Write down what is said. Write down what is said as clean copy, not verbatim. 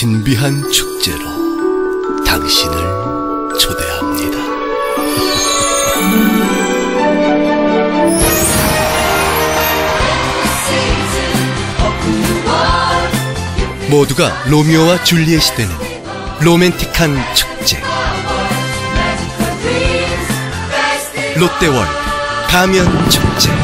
신비한 축제로 당신을 초대합니다. 모두가 로미오와 줄리엣이 되는 로맨틱한 축제. 롯데월드 가면 축제.